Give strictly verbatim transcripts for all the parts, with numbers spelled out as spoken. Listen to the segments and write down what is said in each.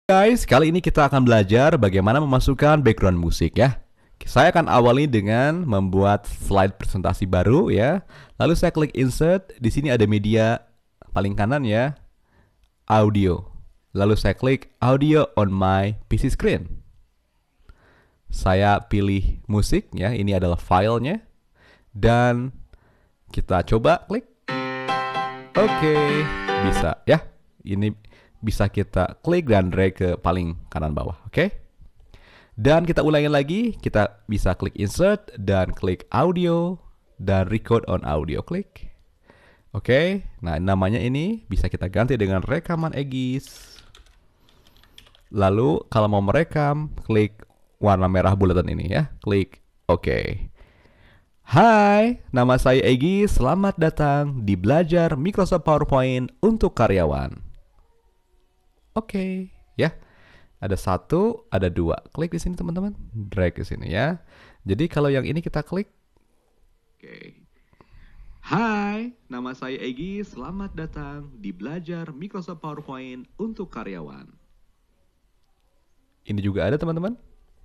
Guys, kali ini kita akan belajar bagaimana memasukkan background musik ya. Saya akan awali dengan membuat slide presentasi baru ya. Lalu saya klik insert, di sini ada media paling kanan ya, audio. Lalu saya klik audio on my P C screen. Saya pilih musik ya, ini adalah filenya. Dan kita coba klik. Oke, bisa ya. Ini bisa kita klik dan drag ke paling kanan bawah, oke? Okay? Dan kita ulangi lagi, kita bisa klik insert dan klik audio dan record on audio, klik. Oke, okay? Nah namanya ini bisa kita ganti dengan rekaman Egis. Lalu kalau mau merekam, klik warna merah bulatan ini ya, klik oke. Okay. Hai, nama saya Egis, selamat datang di belajar Microsoft PowerPoint untuk karyawan. Oke, okay, ya. Ada satu, ada dua. Klik di sini teman-teman, drag ke sini ya. Jadi kalau yang ini kita klik. Oke. Okay. Hai, nama saya Egy. Selamat datang di belajar Microsoft PowerPoint untuk karyawan. Ini juga ada teman-teman.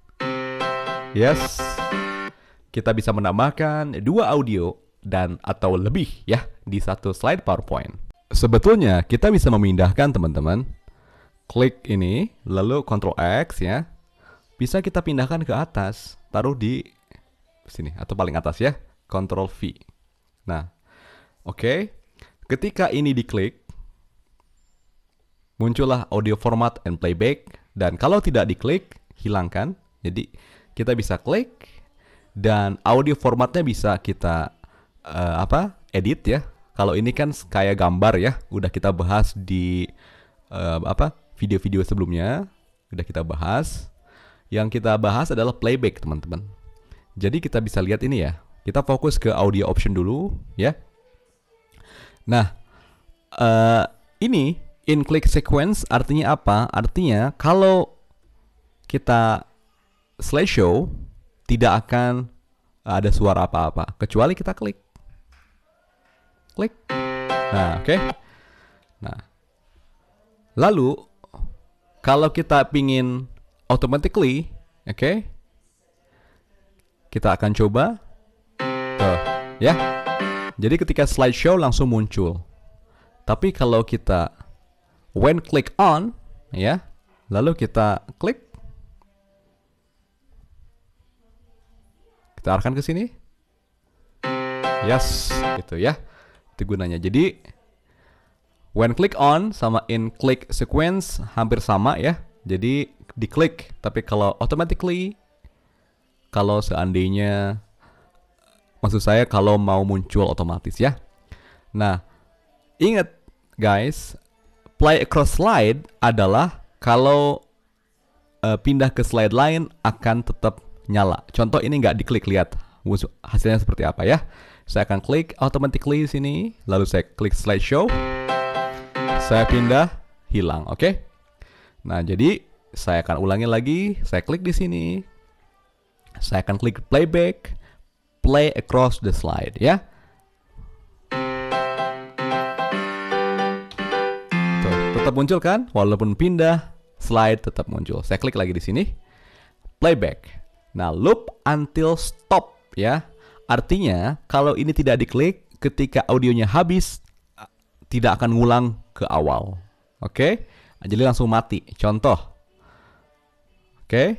Yes. Kita bisa menambahkan dua audio dan atau lebih ya di satu slide PowerPoint. Sebetulnya kita bisa memindahkan teman-teman. Klik ini, lalu Ctrl X ya. Bisa kita pindahkan ke atas, taruh di sini atau paling atas ya. Ctrl V. Nah, oke. Okay. Ketika ini diklik, muncullah audio format and playback. Dan kalau tidak diklik, hilangkan. Jadi kita bisa klik dan audio formatnya bisa kita uh, apa? Edit ya. Kalau ini kan kayak gambar ya, udah kita bahas di uh, apa? Video-video sebelumnya udah kita bahas. Yang kita bahas adalah playback teman-teman. Jadi kita bisa lihat ini ya. Kita fokus ke audio option dulu ya. Nah uh, ini in click sequence artinya apa? Artinya kalau kita slideshow tidak akan ada suara apa-apa kecuali kita klik. Klik. Nah oke. Okay. Nah lalu kalau kita pingin automatically, oke, okay, kita akan coba, tuh, ya. Jadi ketika slideshow langsung muncul. Tapi kalau kita when click on, ya, lalu kita klik, kita arahkan ke sini, yes, gitu ya, itu gunanya. Jadi when click on sama in click sequence hampir sama ya. Jadi diklik, tapi kalau automatically, kalau seandainya, maksud saya kalau mau muncul otomatis ya. Nah, ingat guys, play across slide adalah kalau uh, pindah ke slide lain akan tetap nyala. Contoh ini nggak diklik, lihat hasilnya seperti apa ya. Saya akan klik automatically sini, lalu saya klik slideshow. Saya pindah, hilang, oke? Okay? Nah, jadi saya akan ulangi lagi. Saya klik di sini. Saya akan klik playback, play across the slide, ya. Tuh, tetap muncul kan? Walaupun pindah, slide tetap muncul. Saya klik lagi di sini, playback. Nah, loop until stop, ya. Artinya, kalau ini tidak diklik, ketika audionya habis, tidak akan ngulang ke awal. Oke, okay? Jadi langsung mati. Contoh. Oke. Okay?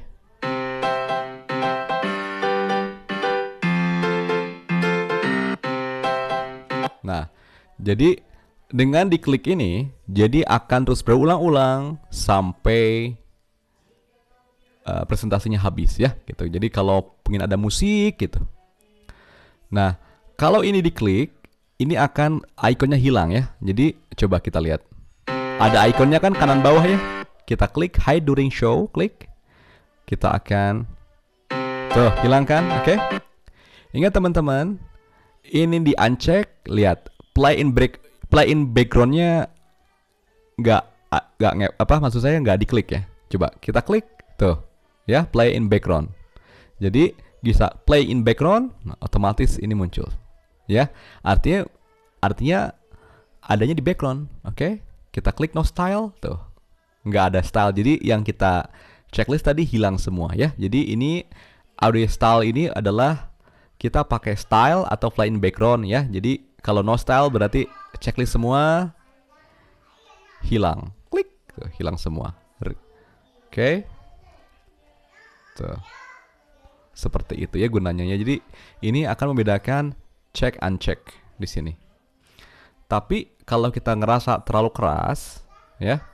Nah, jadi dengan diklik ini, jadi akan terus berulang-ulang sampai uh, presentasinya habis ya, gitu. Jadi kalau pengen ada musik gitu. Nah, kalau ini diklik, ini akan ikonnya hilang ya. Jadi coba kita lihat. Ada ikonnya kan kanan bawah ya. Kita klik hide during show, klik. Kita akan tuh hilang kan, oke? Okay? Ingat teman-teman, ini di uncheck, lihat play in break, play in backgroundnya nggak nggak apa maksud saya nggak diklik ya. Coba kita klik tuh ya, play in background. Jadi bisa play in background, nah, otomatis ini muncul. Ya, artinya artinya adanya di background, oke? Okay? Kita klik no style, tuh, nggak ada style. Jadi yang kita checklist tadi hilang semua ya. Jadi ini audio style ini adalah kita pakai style atau flying background ya. Jadi kalau no style berarti checklist semua hilang. Klik, tuh, hilang semua. Oke. Okay. Tuh. Seperti itu ya gunanya. Jadi ini akan membedakan check uncheck di sini. Tapi kalau kita ngerasa terlalu keras, ya,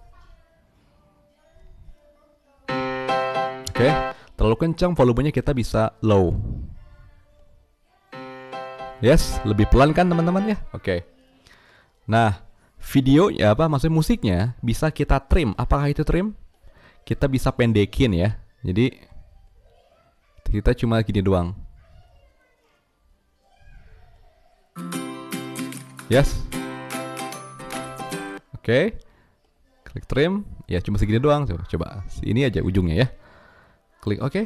oke, okay, terlalu kencang volumenya kita bisa low. Yes, lebih pelan kan teman-teman ya? Oke. Okay. Nah, video ya apa maksudnya musiknya bisa kita trim. Apakah itu trim? Kita bisa pendekin ya. Jadi kita cuma gini doang. Yes. Oke. Okay. Klik trim. Ya cuma segini doang. Coba, coba. Ini aja ujungnya ya. Klik oke. Okay.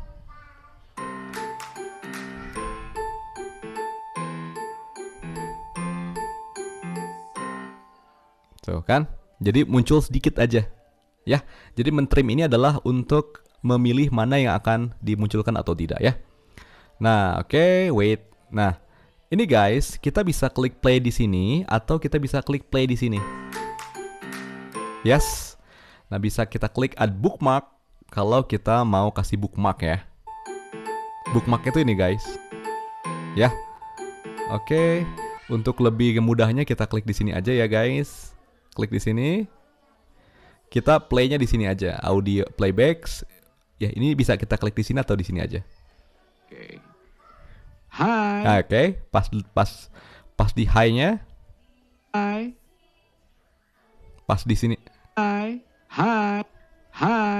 Tuh kan. Jadi muncul sedikit aja. Ya. Jadi mentrim ini adalah untuk memilih mana yang akan dimunculkan atau tidak ya. Nah, oke, okay, wait. Nah, ini guys, kita bisa klik play di sini atau kita bisa klik play di sini. Yes. Nah, bisa kita klik add bookmark kalau kita mau kasih bookmark ya. Bookmark itu ini guys. Ya. Oke, okay. Untuk lebih mudahnya kita klik di sini aja ya guys. Klik di sini. Kita playnya di sini aja. Audio playbacks. Ya, ini bisa kita klik di sini atau di sini aja. Oke. Okay. Hai. Oke, okay. pas pas pas di high-nya. Hai. Pas di sini. Hai. Hai. Hai.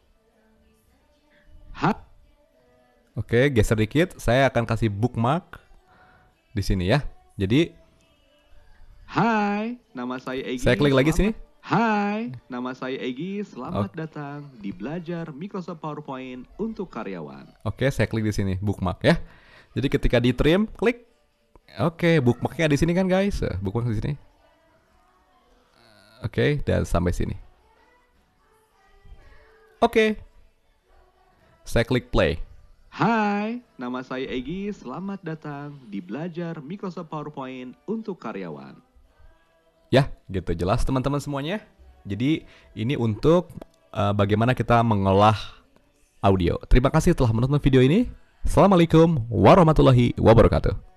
Hai. Oke, okay, geser dikit. Saya akan kasih bookmark di sini ya. Jadi, hai, nama saya Egy. Saya klik lagi sini. Hai, nama saya Egy. Selamat okay. datang di belajar Microsoft PowerPoint untuk karyawan. Oke, okay, saya klik di sini bookmark ya. Jadi ketika di trim, klik. Oke, okay, bookmarknya di sini kan guys. Bookmark di sini. Oke, okay, dan sampai sini. Oke. Okay. Saya klik play. Hai, nama saya Egy. Selamat datang di belajar Microsoft PowerPoint untuk karyawan. Ya, gitu jelas teman-teman semuanya. Jadi ini untuk uh, bagaimana kita mengolah audio. Terima kasih telah menonton video ini. Assalamualaikum warahmatullahi wabarakatuh.